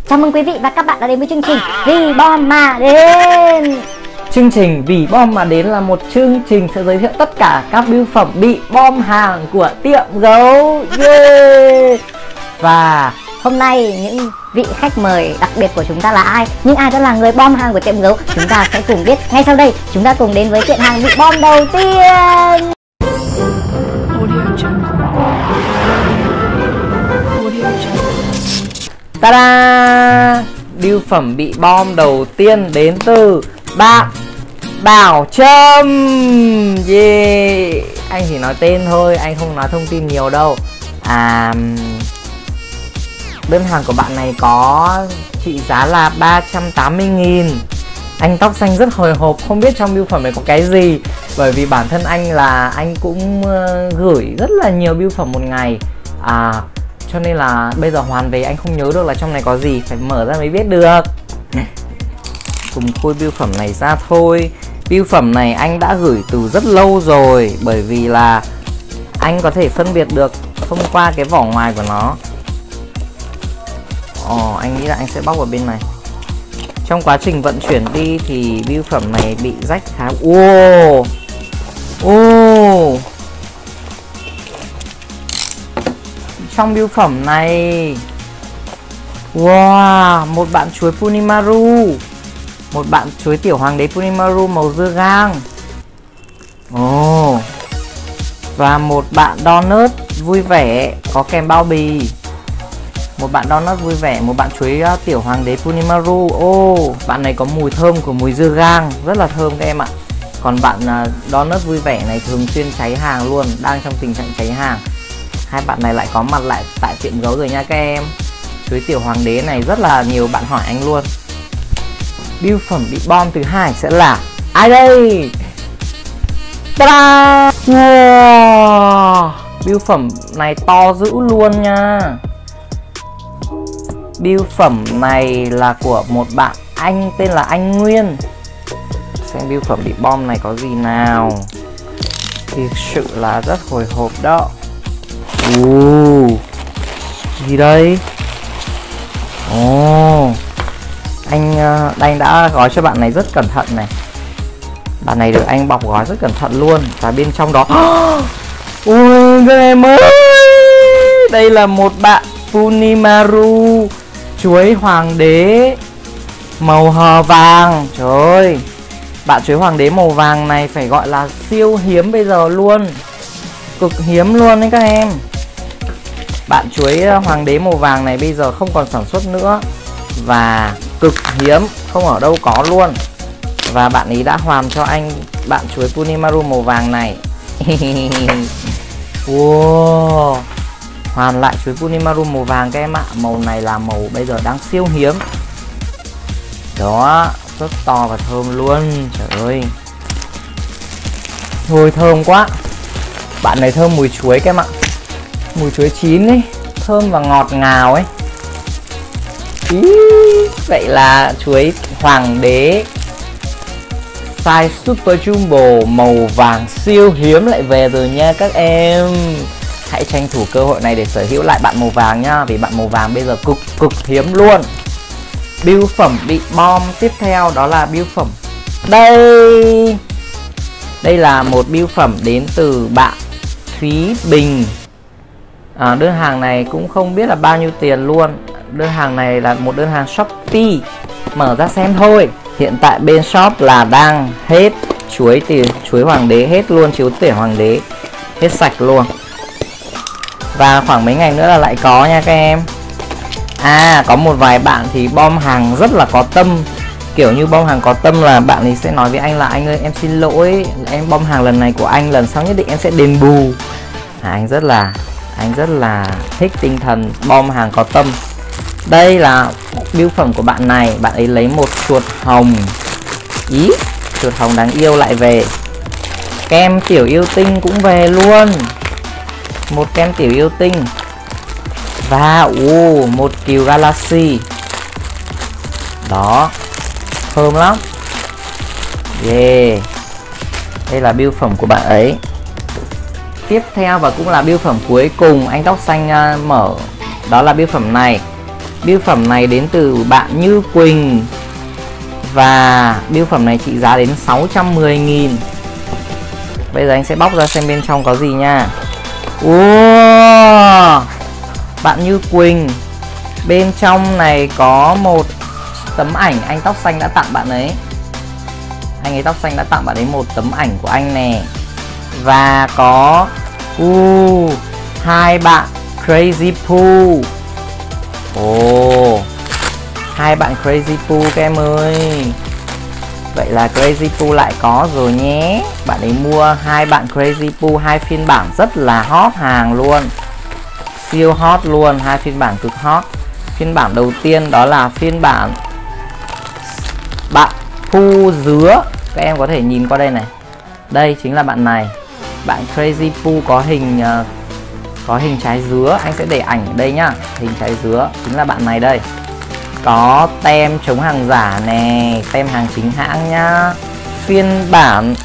Chào mừng quý vị và các bạn đã đến với chương trình Vì Bom Mà Đến. Chương trình Vì Bom Mà Đến là một chương trình sẽ giới thiệu tất cả các bưu phẩm bị bom hàng của tiệm gấu. Yeah. Và hôm nay những vị khách mời đặc biệt của chúng ta là ai? Nhưng ai đó là người bom hàng của tiệm gấu? Chúng ta sẽ cùng biết ngay sau đây. Chúng ta cùng đến với kiện hàng bị bom đầu tiên. Ta-da! Bưu phẩm bị bom đầu tiên đến từ bạn Bảo Trâm. Yeah. Anh chỉ nói tên thôi, anh không nói thông tin nhiều đâu. Đơn hàng của bạn này có trị giá là 380.000. Anh tóc xanh rất hồi hộp, không biết trong bưu phẩm này có cái gì. Bởi vì bản thân anh là anh cũng gửi rất là nhiều bưu phẩm một ngày, cho nên là bây giờ hoàn về anh không nhớ được là trong này có gì, phải mở ra mới biết được. Cùng khui bưu phẩm này ra thôi. Bưu phẩm này anh đã gửi từ rất lâu rồi, bởi vì là anh có thể phân biệt được thông qua cái vỏ ngoài của nó. Anh nghĩ là anh sẽ bóc vào bên này. Trong quá trình vận chuyển đi thì bưu phẩm này bị rách khá. Trong bưu phẩm này, wow, một bạn chuối Punimaru, một bạn chuối tiểu hoàng đế Punimaru màu dưa gang, và một bạn donut vui vẻ có kèm bao bì. Một bạn donut vui vẻ, một bạn chuối tiểu hoàng đế Punimaru. Bạn này có mùi thơm của mùi dưa gang, rất là thơm các em ạ. Còn bạn donut vui vẻ này thường xuyên cháy hàng luôn, đang trong tình trạng cháy hàng. Hai bạn này lại có mặt lại tại tiệm gấu rồi nha các em. Chuối tiểu hoàng đế này rất là nhiều bạn hỏi anh luôn. Bưu phẩm bị bom thứ hai sẽ là ai đây? Ta-da! Wow! Bưu phẩm này to dữ luôn nha. Bưu phẩm này là của một bạn anh tên là anh Nguyên. Xem bưu phẩm bị bom này có gì nào. Thực sự là rất hồi hộp đó. Gì đây? Anh đã gói cho bạn này rất cẩn thận này. Bạn này được anh bọc gói rất cẩn thận luôn. Và bên trong đó ui các em ơi, đây là một bạn Punimaru chuối hoàng đế màu hờ vàng. Trời ơi, bạn chuối hoàng đế màu vàng này phải gọi là siêu hiếm bây giờ luôn, cực hiếm luôn đấy các em. Bạn chuối hoàng đế màu vàng này bây giờ không còn sản xuất nữa và cực hiếm, không ở đâu có luôn. Và bạn ấy đã hoàn cho anh bạn chuối Punimaru màu vàng này. Wow, hoàn lại chuối Punimaru màu vàng các em ạ. Màu này là màu bây giờ đang siêu hiếm. Đó, rất to và thơm luôn. Trời ơi, thôi thơm quá. Bạn này thơm mùi chuối các em ạ. Mùi chuối chín ấy, thơm và ngọt ngào ấy. Vậy là chuối hoàng đế size Super Jumbo màu vàng siêu hiếm lại về rồi nha các em. Hãy tranh thủ cơ hội này để sở hữu lại bạn màu vàng nhá, vì bạn màu vàng bây giờ cực hiếm luôn. Bưu phẩm bị bom tiếp theo đó là bưu phẩm đây. Đây là một bưu phẩm đến từ bạn Thúy Bình. Đơn hàng này cũng không biết là bao nhiêu tiền luôn. Đơn hàng này là một đơn hàng Shopee. Mở ra xem thôi. Hiện tại bên shop là đang hết chuối hoàng đế, hết luôn chuối tiểu hoàng đế, hết sạch luôn. Và khoảng mấy ngày nữa là lại có nha các em. Có một vài bạn thì bom hàng rất là có tâm. Kiểu như bom hàng có tâm là bạn ấy sẽ nói với anh là anh ơi em xin lỗi, em bom hàng lần này của anh, lần sau nhất định em sẽ đền bù. Anh rất là thích tinh thần bom hàng có tâm. Đây là bưu phẩm của bạn này. Bạn ấy lấy một chuột hồng. Chuột hồng đáng yêu lại về. Kem tiểu yêu tinh cũng về luôn. Một kem tiểu yêu tinh. Và một cừu Galaxy. Đó, thơm lắm. Yeah. Đây là bưu phẩm của bạn ấy. Tiếp theo và cũng là bưu phẩm cuối cùng anh tóc xanh mở, đó là bưu phẩm này. Bưu phẩm này đến từ bạn Như Quỳnh. Và bưu phẩm này trị giá đến 610.000. Bây giờ anh sẽ bóc ra xem bên trong có gì nha. Wow, bạn Như Quỳnh, bên trong này có một tấm ảnh anh tóc xanh đã tặng bạn ấy. Anh ấy tóc xanh đã tặng bạn ấy một tấm ảnh của anh nè. Và có hai bạn Crazy Poo. Hai bạn Crazy Poo các em ơi. Vậy là Crazy Poo lại có rồi nhé. Bạn ấy mua hai bạn Crazy Poo, hai phiên bản rất là hot hàng luôn, siêu hot luôn, hai phiên bản cực hot. Phiên bản đầu tiên đó là phiên bản bạn Poo dứa. Các em có thể nhìn qua đây này. Đây chính là bạn này. Bạn Crazy Poo có hình trái dứa. Anh sẽ để ảnh ở đây nhá. Hình trái dứa chính là bạn này đây. Có tem chống hàng giả nè, tem hàng chính hãng nhá. Phiên bản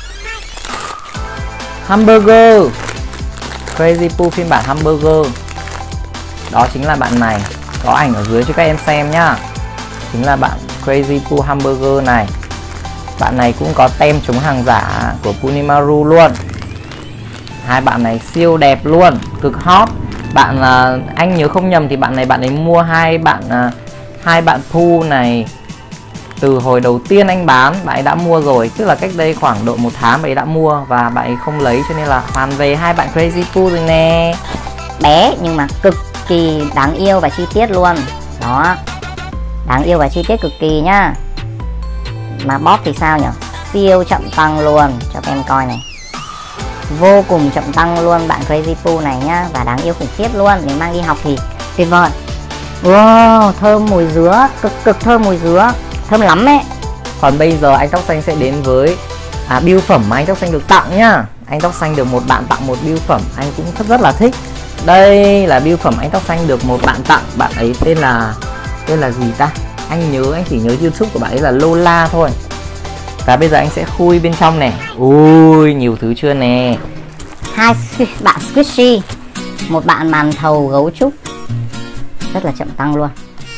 hamburger, Crazy Poo phiên bản hamburger. Đó chính là bạn này. Có ảnh ở dưới cho các em xem nhá. Chính là bạn Crazy Poo hamburger này. Bạn này cũng có tem chống hàng giả của Punimaru luôn. Hai bạn này siêu đẹp luôn, cực hot. Anh nhớ không nhầm thì bạn ấy mua hai bạn Poo này từ hồi đầu tiên anh bán. Bạn ấy đã mua rồi, tức là cách đây khoảng độ 1 tháng bạn ấy đã mua và bạn ấy không lấy, cho nên là hoàn về hai bạn Crazy Poo rồi nè. Bé nhưng mà cực kỳ đáng yêu và chi tiết luôn. Đó, đáng yêu và chi tiết cực kỳ nhá. Mà bóp thì sao nhỉ? Siêu chậm tăng luôn, cho các em coi này. Vô cùng chậm tăng luôn bạn Crazy Poo này nhá. Và đáng yêu khủng khiếp luôn. Nếu mang đi học thì tuyệt vời. Wow, thơm mùi dứa, cực thơm mùi dứa, thơm lắm ấy. Còn bây giờ anh tóc xanh sẽ đến với bưu phẩm mà anh tóc xanh được tặng nhá. Anh tóc xanh được một bạn tặng một bưu phẩm anh cũng rất là thích. Đây là bưu phẩm anh tóc xanh được một bạn tặng. Bạn ấy tên là gì ta? Anh chỉ nhớ YouTube của bạn ấy là Lola thôi. Và bây giờ anh sẽ khui bên trong này. Ui, nhiều thứ chưa nè. Hai bạn Squishy, một bạn màn thầu gấu trúc, rất là chậm tăng luôn.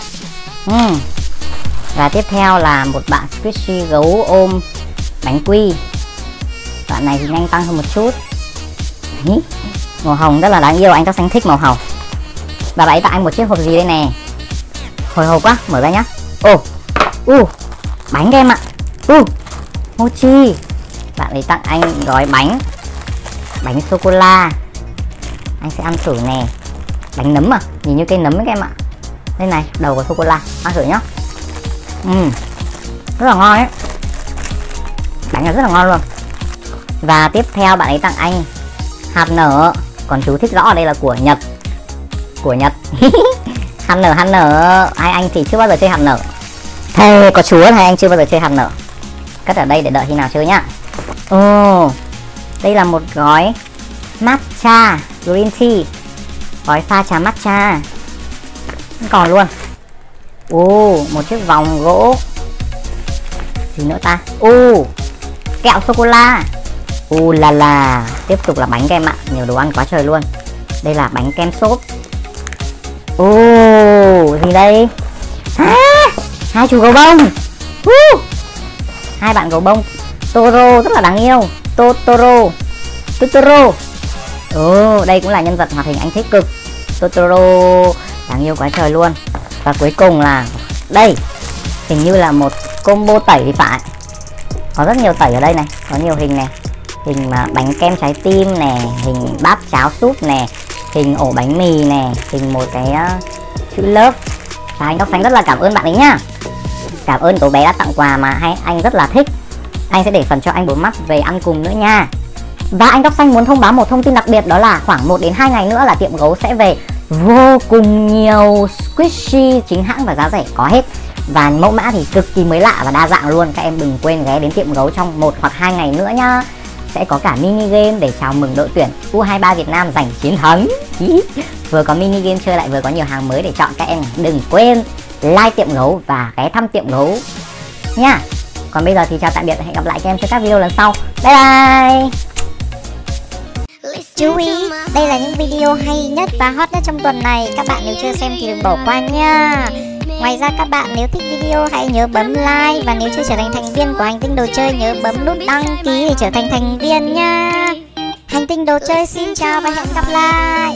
Và tiếp theo là một bạn Squishy gấu ôm bánh quy. Bạn này thì nhanh tăng hơn một chút. Màu hồng rất là đáng yêu, anh tóc xanh thích màu hồng. Và bạn ấy tặng anh một chiếc hộp gì đây nè. Hồi hộp quá, mở ra nhá. Bánh các em ạ. Mochi. Bạn ấy tặng anh gói bánh sô cô la. Anh sẽ ăn thử nè. Bánh nấm à, nhìn như cây nấm ấy các em ạ. Đây này, đầu của sô cô la, ăn thử nhá. Rất là ngon ấy. Bánh này rất là ngon luôn. Và tiếp theo bạn ấy tặng anh hạt nở. Còn chú thích rõ ở đây là của Nhật. Hạt nở. Hai anh thì chưa bao giờ chơi hạt nở. Thề có chúa, hai anh chưa bao giờ chơi hạt nở. Cất ở đây để đợi khi nào chơi nhá. Đây là một gói matcha green tea, gói pha trà matcha. Còn luôn. Một chiếc vòng gỗ. Gì nữa ta? Kẹo sô cô la. La. Tiếp tục là bánh các em ạ. Nhiều đồ ăn quá trời luôn. Đây là bánh kem xốp. Gì đây? Hai chú gấu bông. Hai bạn gấu bông Toro rất là đáng yêu. Totoro. Đây cũng là nhân vật hoạt hình anh thích cực. Totoro đáng yêu quá trời luôn. Và cuối cùng là đây, hình như là một combo tẩy thì phải. Có rất nhiều tẩy ở đây này. Có nhiều hình này. Hình mà bánh kem trái tim nè, hình bát cháo súp nè, hình ổ bánh mì nè, hình một cái chữ love. Và anh tóc xanh rất là cảm ơn bạn ấy nhá. Cảm ơn cậu bé đã tặng quà mà anh rất là thích. Anh sẽ để phần cho anh bốn mắt về ăn cùng nữa nha. Và anh tóc xanh muốn thông báo một thông tin đặc biệt, đó là khoảng 1 đến 2 ngày nữa là tiệm gấu sẽ về vô cùng nhiều Squishy chính hãng và giá rẻ có hết. Và mẫu mã thì cực kỳ mới lạ và đa dạng luôn. Các em đừng quên ghé đến tiệm gấu trong 1 hoặc 2 ngày nữa nhá. Sẽ có cả mini game để chào mừng đội tuyển U23 Việt Nam giành chiến thắng. Vừa có mini game chơi lại vừa có nhiều hàng mới để chọn các em. Đừng quên like tiệm gấu và ghé thăm tiệm gấu nha. Còn bây giờ thì chào tạm biệt và hẹn gặp lại các em trong các video lần sau. Bye bye. Chú ý, đây là những video hay nhất và hot nhất trong tuần này. Các bạn nếu chưa xem thì đừng bỏ qua nha. Ngoài ra các bạn nếu thích video hãy nhớ bấm like. Và nếu chưa trở thành thành viên của Hành Tinh Đồ Chơi nhớ bấm nút đăng ký để trở thành thành viên nha. Hành Tinh Đồ Chơi xin chào và hẹn gặp lại.